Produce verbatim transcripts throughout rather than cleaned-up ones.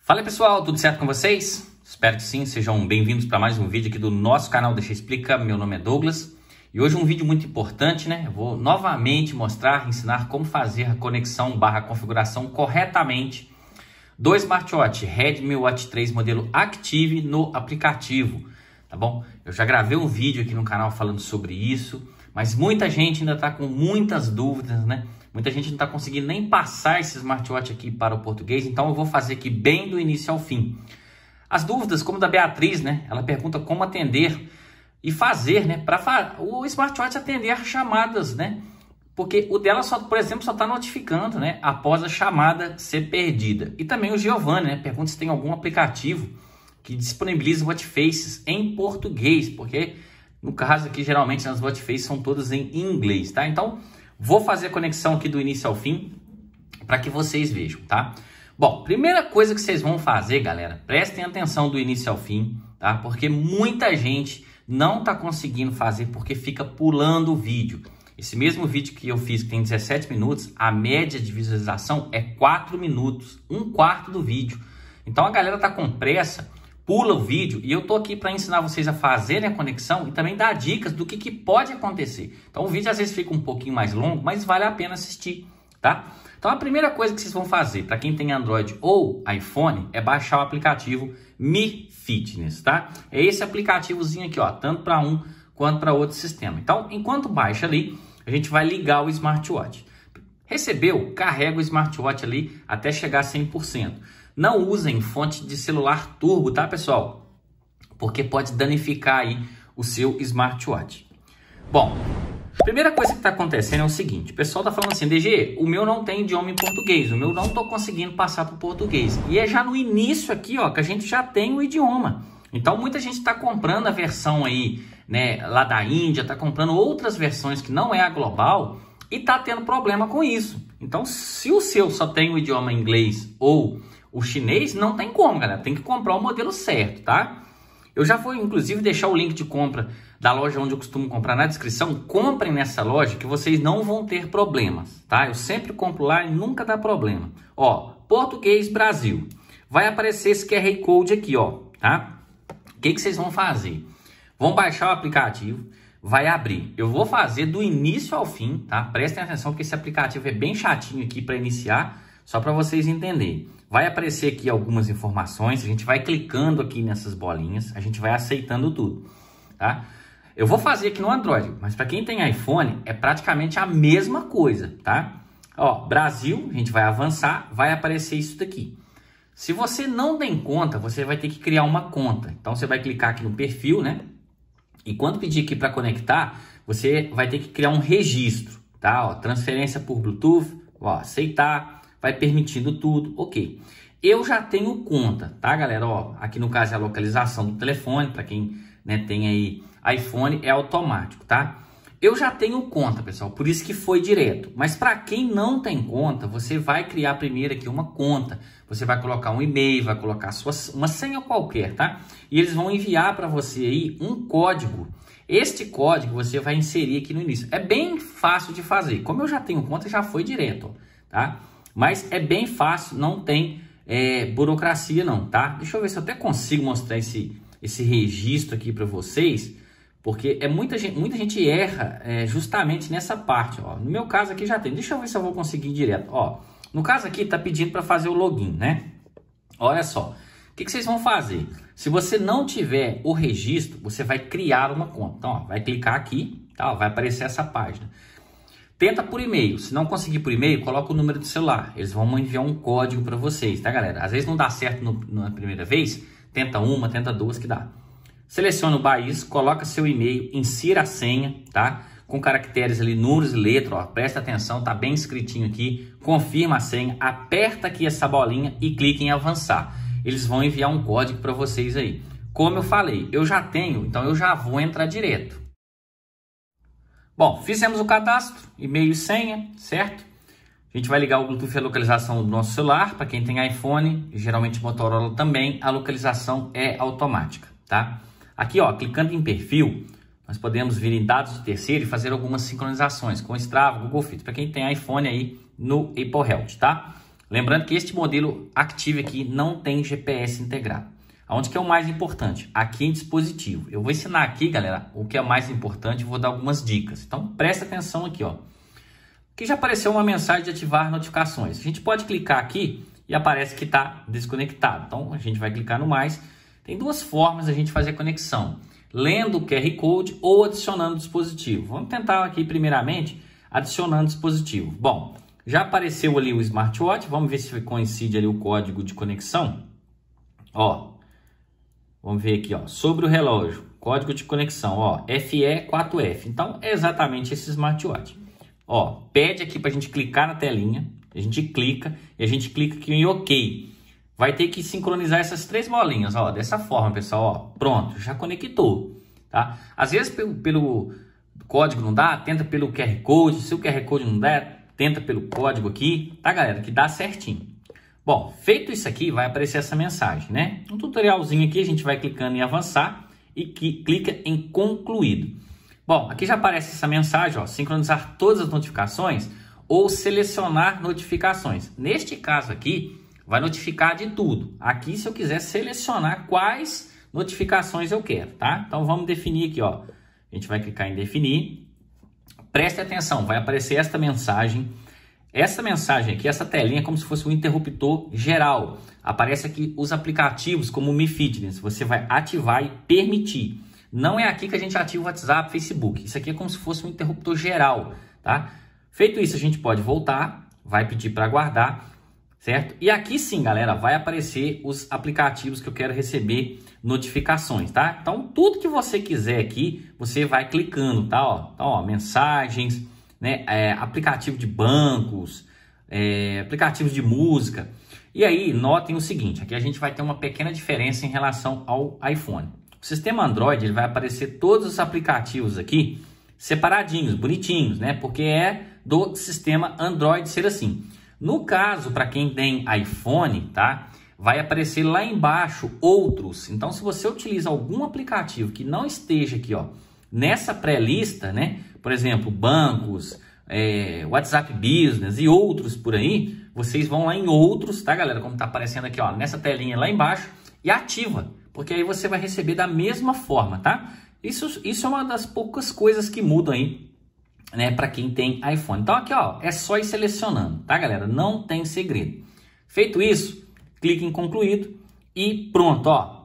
Fala pessoal, tudo certo com vocês? Espero que sim, sejam bem-vindos para mais um vídeo aqui do nosso canal Deixa Explica. Meu nome é Douglas e hoje um vídeo muito importante, né? Eu vou novamente mostrar, ensinar como fazer a conexão barra configuração corretamente do smartwatch Redmi Watch três modelo Active no aplicativo, tá bom? Eu já gravei um vídeo aqui no canal falando sobre isso, mas muita gente ainda está com muitas dúvidas, né? Muita gente não está conseguindo nem passar esse smartwatch aqui para o português, então eu vou fazer aqui bem do início ao fim. As dúvidas, como da Beatriz, né? Ela pergunta como atender e fazer, né? Para o smartwatch atender chamadas, né? Porque o dela, só, por exemplo, só está notificando, né? Após a chamada ser perdida. E também o Giovanni, né? Pergunta se tem algum aplicativo que disponibiliza watch faces em português, porque no caso aqui, geralmente, as watch faces são todas em inglês, tá? Então, vou fazer a conexão aqui do início ao fim para que vocês vejam, tá? Bom, primeira coisa que vocês vão fazer, galera, prestem atenção do início ao fim, tá? Porque muita gente não está conseguindo fazer porque fica pulando o vídeo. Esse mesmo vídeo que eu fiz, que tem dezessete minutos, a média de visualização é quatro minutos, um quarto do vídeo. Então a galera tá com pressa, pula o vídeo e eu tô aqui para ensinar vocês a fazerem a conexão e também dar dicas do que, que pode acontecer. Então o vídeo às vezes fica um pouquinho mais longo, mas vale a pena assistir, tá? Então a primeira coisa que vocês vão fazer, para quem tem Android ou iPhone, é baixar o aplicativo Mi Fitness, tá? É esse aplicativozinho aqui, ó, tanto para um quanto para outro sistema. Então, enquanto baixa ali, a gente vai ligar o smartwatch. Recebeu, carrega o smartwatch ali até chegar a cem por cento. Não usem fonte de celular turbo, tá, pessoal? Porque pode danificar aí o seu smartwatch. Bom, a primeira coisa que está acontecendo é o seguinte. O pessoal tá falando assim, D G, o meu não tem idioma em português. O meu não tô conseguindo passar para o português. E é já no início aqui, ó, que a gente já tem o idioma. Então, muita gente está comprando a versão aí, né, lá da Índia, está comprando outras versões que não é a global e está tendo problema com isso. Então, se o seu só tem o idioma inglês ou o chinês, não tem como, galera. Tem que comprar o modelo certo, tá? Eu já vou, inclusive, deixar o link de compra da loja onde eu costumo comprar na descrição. Comprem nessa loja que vocês não vão ter problemas, tá? Eu sempre compro lá e nunca dá problema. Ó, português Brasil. Vai aparecer esse Q R Code aqui, ó, tá? O que, que vocês vão fazer? Vão baixar o aplicativo, vai abrir. Eu vou fazer do início ao fim, tá? Prestem atenção que esse aplicativo é bem chatinho aqui para iniciar, só para vocês entenderem. Vai aparecer aqui algumas informações, a gente vai clicando aqui nessas bolinhas, a gente vai aceitando tudo, tá? Eu vou fazer aqui no Android, mas para quem tem iPhone é praticamente a mesma coisa, tá? Ó, Brasil, a gente vai avançar, vai aparecer isso daqui. Se você não tem conta, você vai ter que criar uma conta. Então, você vai clicar aqui no perfil, né? E quando pedir aqui para conectar, você vai ter que criar um registro, tá? Ó, transferência por Bluetooth, ó, aceitar, vai permitindo tudo, ok. Eu já tenho conta, tá, galera? Ó, aqui no caso é a localização do telefone, para quem, né, tem aí iPhone, é automático, tá? Eu já tenho conta, pessoal, por isso que foi direto. Mas para quem não tem conta, você vai criar primeiro aqui uma conta. Você vai colocar um e-mail, vai colocar sua, uma senha qualquer, tá? E eles vão enviar para você aí um código. Este código você vai inserir aqui no início. É bem fácil de fazer. Como eu já tenho conta, já foi direto, tá? Mas é bem fácil, não tem é, burocracia não, tá? Deixa eu ver se eu até consigo mostrar esse, esse registro aqui para vocês. Porque é muita gente, muita gente erra é, justamente nessa parte, ó. No meu caso aqui já tem. Deixa eu ver se eu vou conseguir direto, ó. No caso aqui tá pedindo para fazer o login, né? Olha só. O que, que vocês vão fazer? Se você não tiver o registro, você vai criar uma conta. Então, ó, vai clicar aqui, tá? Ó, vai aparecer essa página. Tenta por e-mail. Se não conseguir por e-mail, coloca o número do celular. Eles vão enviar um código para vocês, tá, galera? Às vezes não dá certo no, na primeira vez. Tenta uma, tenta duas que dá. Seleciona o país, coloca seu e-mail, insira a senha, tá? Com caracteres ali, números e letras, ó. Presta atenção, tá bem escritinho aqui. Confirma a senha, aperta aqui essa bolinha e clica em avançar. Eles vão enviar um código para vocês aí. Como eu falei, eu já tenho, então eu já vou entrar direto. Bom, fizemos o cadastro, e-mail e senha, certo? A gente vai ligar o Bluetooth e a localização do nosso celular. Para quem tem iPhone, geralmente Motorola também, a localização é automática, tá? Aqui, ó, clicando em perfil, nós podemos vir em dados do terceiro e fazer algumas sincronizações com Strava, Google Fit, para quem tem iPhone aí no Apple Health, tá? Lembrando que este modelo Active aqui não tem G P S integrado. Onde que é o mais importante? Aqui em dispositivo. Eu vou ensinar aqui, galera, o que é mais importante, vou dar algumas dicas. Então, presta atenção aqui, ó. Aqui já apareceu uma mensagem de ativar notificações. A gente pode clicar aqui e aparece que está desconectado. Então, a gente vai clicar no mais. Tem duas formas de a gente fazer a conexão. Lendo o Q R Code ou adicionando o dispositivo. Vamos tentar aqui, primeiramente, adicionando o dispositivo. Bom, já apareceu ali o smartwatch. Vamos ver se coincide ali o código de conexão. Ó. Vamos ver aqui, ó, sobre o relógio, código de conexão, ó, F E quatro F. Então, é exatamente esse smartwatch. Ó, pede aqui para a gente clicar na telinha, a gente clica e a gente clica aqui em OK. Vai ter que sincronizar essas três bolinhas, ó, dessa forma, pessoal, ó, pronto, já conectou, tá? Às vezes pelo, pelo código não dá, tenta pelo Q R Code, se o Q R Code não der, tenta pelo código aqui, tá, galera, que dá certinho. Bom, feito isso aqui, vai aparecer essa mensagem, né? Um tutorialzinho aqui, a gente vai clicando em avançar e que, clica em concluído. Bom, aqui já aparece essa mensagem, ó, sincronizar todas as notificações ou selecionar notificações. Neste caso aqui, vai notificar de tudo. Aqui, se eu quiser selecionar quais notificações eu quero, tá? Então, vamos definir aqui, ó. A gente vai clicar em definir. Preste atenção, vai aparecer esta mensagem. Essa mensagem aqui, essa telinha é como se fosse um interruptor geral. Aparece aqui os aplicativos como o Mi Fitness. Você vai ativar e permitir. Não é aqui que a gente ativa o WhatsApp, Facebook. Isso aqui é como se fosse um interruptor geral, tá? Feito isso, a gente pode voltar, vai pedir para guardar, certo? E aqui sim, galera, vai aparecer os aplicativos que eu quero receber notificações, tá? Então, tudo que você quiser aqui, você vai clicando, tá? Ó, então, ó, mensagens, né, é, aplicativo de bancos, é, aplicativos de música. E aí, notem o seguinte, aqui a gente vai ter uma pequena diferença em relação ao iPhone. O sistema Android, ele vai aparecer todos os aplicativos aqui separadinhos, bonitinhos, né? Porque é do sistema Android ser assim. No caso, para quem tem iPhone, tá? Vai aparecer lá embaixo outros. Então, se você utiliza algum aplicativo que não esteja aqui, ó, nessa pré-lista, né? Por exemplo, bancos, é, WhatsApp Business e outros por aí, vocês vão lá em outros, tá, galera? Como tá aparecendo aqui, ó, nessa telinha lá embaixo e ativa, porque aí você vai receber da mesma forma, tá? Isso, isso é uma das poucas coisas que mudam aí, né, para quem tem iPhone. Então aqui, ó, é só ir selecionando, tá, galera? Não tem segredo. Feito isso, clique em concluído e pronto, ó.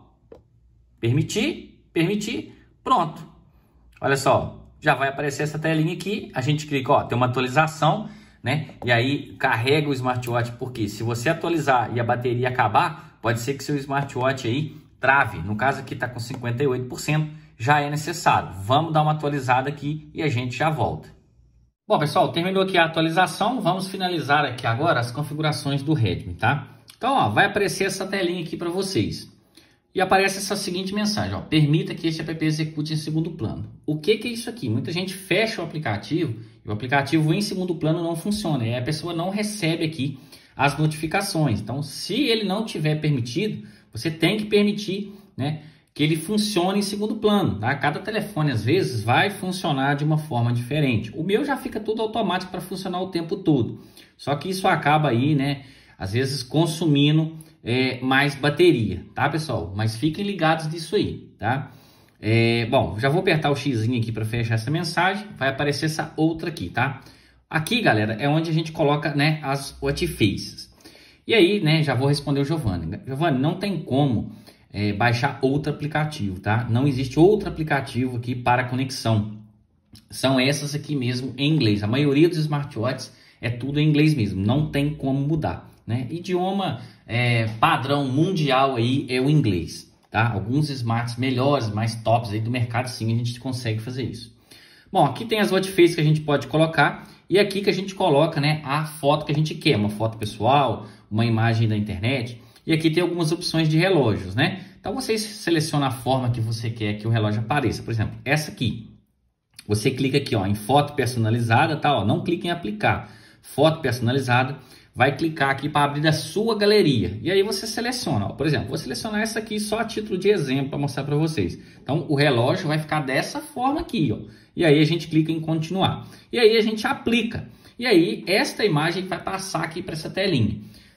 Permitir, permitir, pronto. Olha só. Já vai aparecer essa telinha aqui, a gente clica, ó, tem uma atualização, né? E aí carrega o smartwatch, porque se você atualizar e a bateria acabar, pode ser que seu smartwatch aí trave. No caso aqui tá com cinquenta e oito por cento, já é necessário. Vamos dar uma atualizada aqui e a gente já volta. Bom, pessoal, terminou aqui a atualização, vamos finalizar aqui agora as configurações do Redmi, tá? Então, ó, vai aparecer essa telinha aqui para vocês. E aparece essa seguinte mensagem, ó, permita que este app execute em segundo plano. O que que é isso aqui? Muita gente fecha o aplicativo e o aplicativo em segundo plano não funciona. E a pessoa não recebe aqui as notificações. Então, se ele não tiver permitido, você tem que permitir, né, que ele funcione em segundo plano. Tá? Cada telefone, às vezes, vai funcionar de uma forma diferente. O meu já fica tudo automático para funcionar o tempo todo. Só que isso acaba aí, né, às vezes, consumindo É, mais bateria, tá, pessoal? Mas fiquem ligados nisso aí, tá? É, bom, já vou apertar o X aqui para fechar essa mensagem. Vai aparecer essa outra aqui, tá? Aqui, galera, é onde a gente coloca, né, as watch faces. E aí, né, já vou responder o Giovanni. Giovanni, não tem como é, baixar outro aplicativo, tá? Não existe outro aplicativo aqui para conexão. São essas aqui mesmo em inglês. A maioria dos smartwatches é tudo em inglês mesmo. Não tem como mudar, né? Idioma é, padrão mundial aí é o inglês, tá? Alguns smarts melhores, mais tops aí do mercado, sim, a gente consegue fazer isso. Bom, aqui tem as watch faces que a gente pode colocar e aqui que a gente coloca, né, a foto que a gente quer, uma foto pessoal, uma imagem da internet. E aqui tem algumas opções de relógios, né? Então você seleciona a forma que você quer que o relógio apareça. Por exemplo, essa aqui. Você clica aqui, ó, em foto personalizada, tá? Ó, não clica em aplicar. Foto personalizada. Vai clicar aqui para abrir a sua galeria. E aí você seleciona, ó, por exemplo, vou selecionar essa aqui só a título de exemplo para mostrar para vocês. Então o relógio vai ficar dessa forma aqui, ó. E aí a gente clica em continuar. E aí a gente aplica. E aí esta imagem vai passar aqui para essa telinha.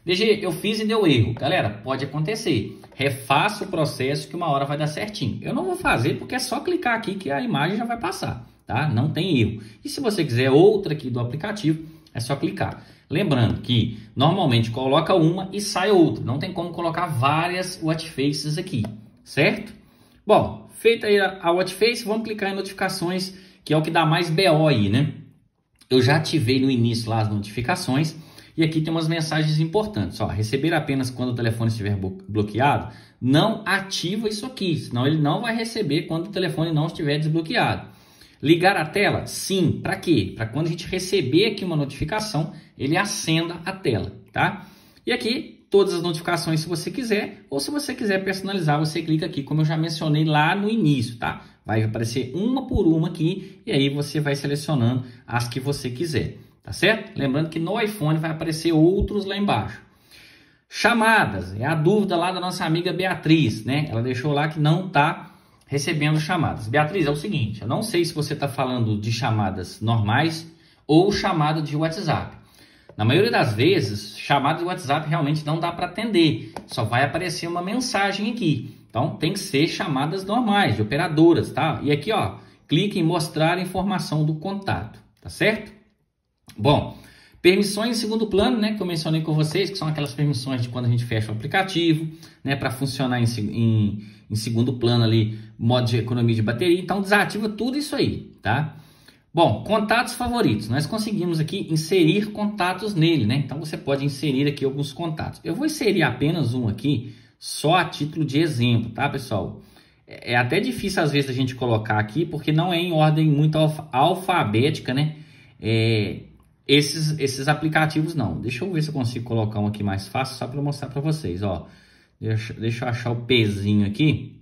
D G, eu fiz e deu erro. Galera, pode acontecer. Refaça o processo que uma hora vai dar certinho. Eu não vou fazer porque é só clicar aqui que a imagem já vai passar, tá? Não tem erro. E se você quiser outra aqui do aplicativo, é só clicar. Lembrando que normalmente coloca uma e sai outra. Não tem como colocar várias watch faces aqui, certo? Bom, feita aí a watch face, vamos clicar em notificações, que é o que dá mais B O aí, né? Eu já ativei no início lá as notificações. E aqui tem umas mensagens importantes. Ó, receber apenas quando o telefone estiver bloqueado. Não ativa isso aqui, senão ele não vai receber quando o telefone não estiver desbloqueado. Ligar a tela? Sim. Para quê? Para quando a gente receber aqui uma notificação, ele acenda a tela, tá? E aqui, todas as notificações se você quiser, ou se você quiser personalizar, você clica aqui, como eu já mencionei lá no início, tá? Vai aparecer uma por uma aqui, e aí você vai selecionando as que você quiser. Tá certo? Lembrando que no iPhone vai aparecer outros lá embaixo. Chamadas, é a dúvida lá da nossa amiga Beatriz, né? Ela deixou lá que não está recebendo chamadas. Beatriz, é o seguinte, eu não sei se você está falando de chamadas normais ou chamada de WhatsApp. Na maioria das vezes, chamada de WhatsApp realmente não dá para atender, só vai aparecer uma mensagem aqui. Então tem que ser chamadas normais, de operadoras, tá? E aqui, ó, clique em mostrar a informação do contato, tá certo? Bom, permissões em segundo plano, né, que eu mencionei com vocês, que são aquelas permissões de quando a gente fecha o aplicativo, né, para funcionar em, em, em segundo plano ali, modo de economia de bateria. Então desativa tudo isso aí, tá? Bom, contatos favoritos, nós conseguimos aqui inserir contatos nele, né? Então você pode inserir aqui alguns contatos. Eu vou inserir apenas um aqui, só a título de exemplo, tá, pessoal? É até difícil às vezes a gente colocar aqui, porque não é em ordem muito alfa, alfabética, né? É... Esses, esses aplicativos não. Deixa eu ver se eu consigo colocar um aqui mais fácil, só para mostrar para vocês. Ó, deixa, deixa eu achar o pezinho aqui.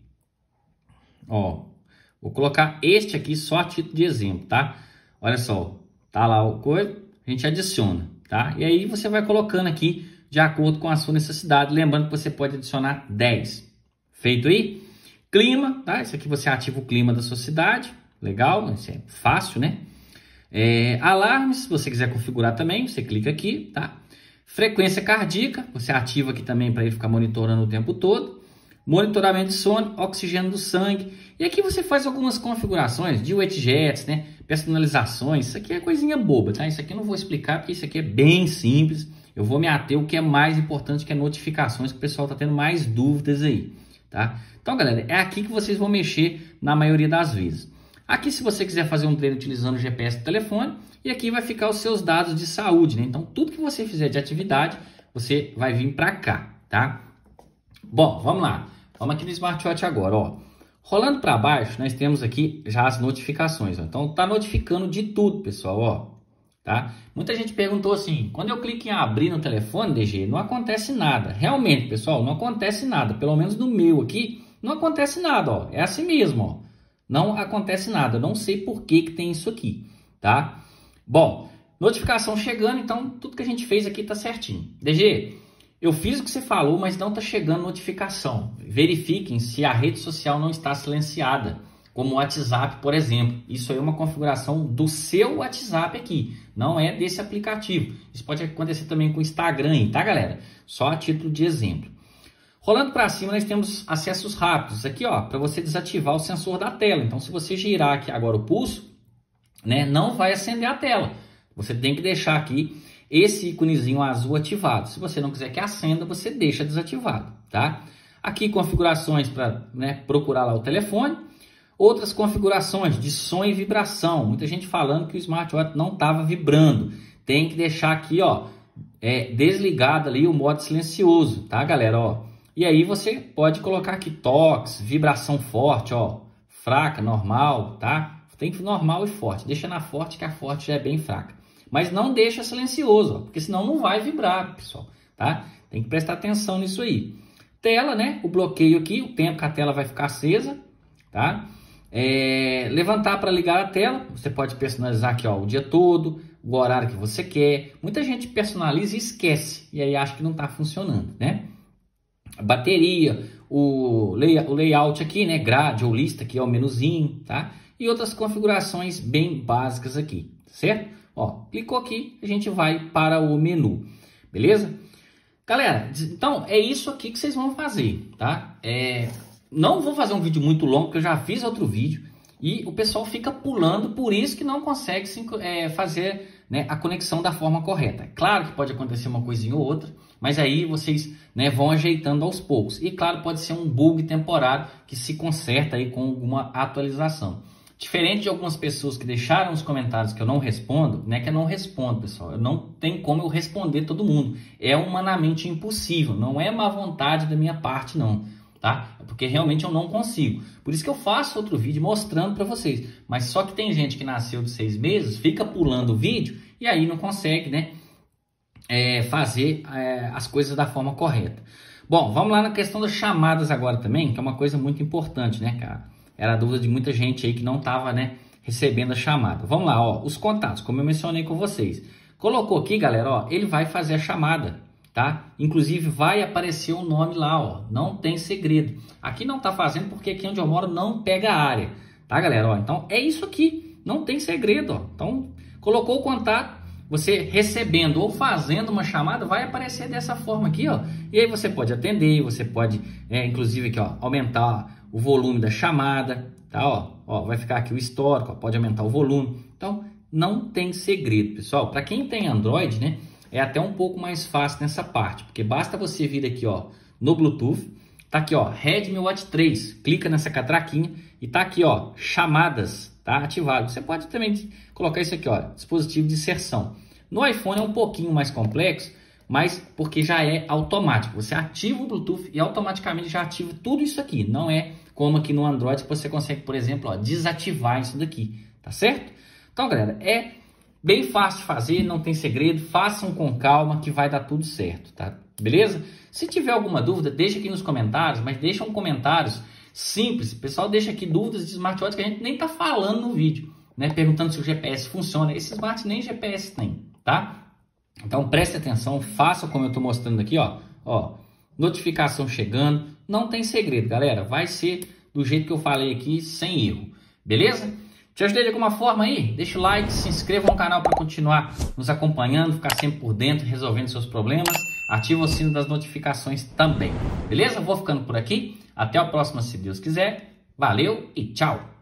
Ó, vou colocar este aqui só a título de exemplo, tá? Olha só, tá lá o coisa, a gente adiciona, tá? E aí você vai colocando aqui de acordo com a sua necessidade. Lembrando que você pode adicionar dez. Feito aí? Clima, tá? Isso aqui você ativa o clima da sua cidade. Legal, isso é fácil, né? É, alarmes, se você quiser configurar também, você clica aqui, tá? Frequência cardíaca, você ativa aqui também para ele ficar monitorando o tempo todo. Monitoramento de sono, oxigênio do sangue. E aqui você faz algumas configurações de widgets, né? Personalizações. Isso aqui é coisinha boba, tá? Isso aqui eu não vou explicar porque isso aqui é bem simples. Eu vou me ater o que é mais importante, que é notificações, que o pessoal tá tendo mais dúvidas aí, tá? Então, galera, é aqui que vocês vão mexer na maioria das vezes. Aqui, se você quiser fazer um treino utilizando o G P S do telefone, e aqui vai ficar os seus dados de saúde, né? Então, tudo que você fizer de atividade, você vai vir para cá, tá? Bom, vamos lá. Vamos aqui no smartwatch agora, ó. Rolando para baixo, nós temos aqui já as notificações, ó. Então, tá notificando de tudo, pessoal, ó. Tá? Muita gente perguntou assim, quando eu clico em abrir no telefone, D G, não acontece nada. Realmente, pessoal, não acontece nada. Pelo menos no meu aqui, não acontece nada, ó. É assim mesmo, ó. Não acontece nada, eu não sei por que que tem isso aqui, tá? Bom, notificação chegando, então tudo que a gente fez aqui tá certinho. D G, eu fiz o que você falou, mas não tá chegando notificação. Verifiquem se a rede social não está silenciada, como o WhatsApp, por exemplo. Isso aí é uma configuração do seu WhatsApp aqui, não é desse aplicativo. Isso pode acontecer também com o Instagram, tá, galera? Só a título de exemplo. Rolando para cima, nós temos acessos rápidos. Aqui, ó, para você desativar o sensor da tela. Então, se você girar aqui agora o pulso, né, não vai acender a tela. Você tem que deixar aqui esse íconezinho azul ativado. Se você não quiser que acenda, você deixa desativado, tá? Aqui, configurações para, né, procurar lá o telefone. Outras configurações de som e vibração. Muita gente falando que o smartwatch não estava vibrando. Tem que deixar aqui, ó, é, desligado ali o modo silencioso, tá, galera? Ó. E aí você pode colocar aqui toques, vibração forte, ó, fraca, normal, tá? Tem que normal e forte. Deixa na forte, que a forte já é bem fraca. Mas não deixa silencioso, ó, porque senão não vai vibrar, pessoal, tá? Tem que prestar atenção nisso aí. Tela, né? O bloqueio aqui, o tempo que a tela vai ficar acesa, tá? É, levantar para ligar a tela, você pode personalizar aqui, ó, o dia todo, o horário que você quer. Muita gente personaliza e esquece, e aí acha que não está funcionando, né? A bateria, o, lay, o layout aqui, né? Grade ou lista, que é o menuzinho, tá? E outras configurações bem básicas aqui, certo? Ó, clicou aqui, a gente vai para o menu, beleza? Galera, então é isso aqui que vocês vão fazer, tá? É, não vou fazer um vídeo muito longo, porque eu já fiz outro vídeo e o pessoal fica pulando, por isso que não consegue é, fazer, né, a conexão da forma correta. Claro que pode acontecer uma coisinha ou outra, mas aí vocês, né, vão ajeitando aos poucos. E claro, pode ser um bug temporário que se conserta aí com alguma atualização. Diferente de algumas pessoas que deixaram os comentários que eu não respondo, não é que eu não respondo, pessoal. Eu não tem como eu responder todo mundo. É humanamente impossível. Não é má vontade da minha parte, não. Tá? É porque realmente eu não consigo. Por isso que eu faço outro vídeo mostrando para vocês. Mas só que tem gente que nasceu de seis meses, fica pulando o vídeo e aí não consegue, né, é, fazer é, as coisas da forma correta. Bom, vamos lá na questão das chamadas agora também, que é uma coisa muito importante, né, cara? Era a dúvida de muita gente aí que não estava, né, recebendo a chamada. Vamos lá, ó, os contatos, como eu mencionei com vocês. Colocou aqui, galera, ó, ele vai fazer a chamada, tá? Inclusive vai aparecer o nome lá, ó, não tem segredo. Aqui não tá fazendo porque aqui onde eu moro não pega a área, tá, galera? Ó, então é isso aqui, não tem segredo, ó. Então colocou o contato, você recebendo ou fazendo uma chamada, vai aparecer dessa forma aqui, ó. E aí você pode atender, você pode, é, inclusive aqui, ó, aumentar o volume da chamada, tá? Ó, ó, vai ficar aqui o histórico, ó, pode aumentar o volume. Então, não tem segredo, pessoal. Para quem tem Android, né, é até um pouco mais fácil nessa parte, porque basta você vir aqui, ó, no Bluetooth, tá aqui, ó, Redmi Watch três, clica nessa catraquinha e tá aqui, ó, chamadas, tá ativado. Você pode também colocar isso aqui, ó, dispositivo de inserção. No iPhone é um pouquinho mais complexo, mas porque já é automático. Você ativa o Bluetooth e automaticamente já ativa tudo isso aqui. Não é como aqui no Android que você consegue, por exemplo, ó, desativar isso daqui, tá certo? Então, galera, é bem fácil de fazer, não tem segredo. Façam com calma que vai dar tudo certo, tá? Beleza? Se tiver alguma dúvida, deixa aqui nos comentários, mas deixa um comentários simples. O pessoal deixa aqui dúvidas de smartwatch que a gente nem tá falando no vídeo, né? Perguntando se o G P S funciona. Esse smart nem G P S tem, tá? Então preste atenção, faça como eu estou mostrando aqui, ó, ó, notificação chegando, não tem segredo, galera, vai ser do jeito que eu falei aqui, sem erro, beleza? Te ajudei de alguma forma aí? Deixa o like, se inscreva no canal para continuar nos acompanhando, ficar sempre por dentro, resolvendo seus problemas, ativa o sino das notificações também, beleza? Vou ficando por aqui, até a próxima se Deus quiser, valeu e tchau!